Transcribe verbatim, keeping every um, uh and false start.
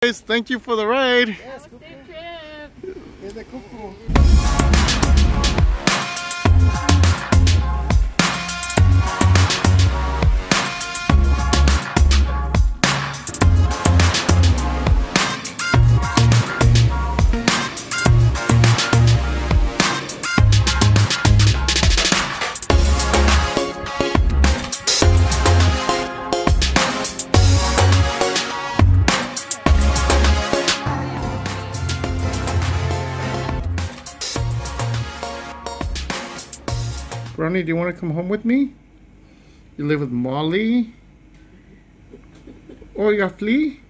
Guys, thank you for the ride. Yes, have a safe trip. Here's the cuckoo. Ronnie, do you want to come home with me? You live with Molly? Oh, you got Flea?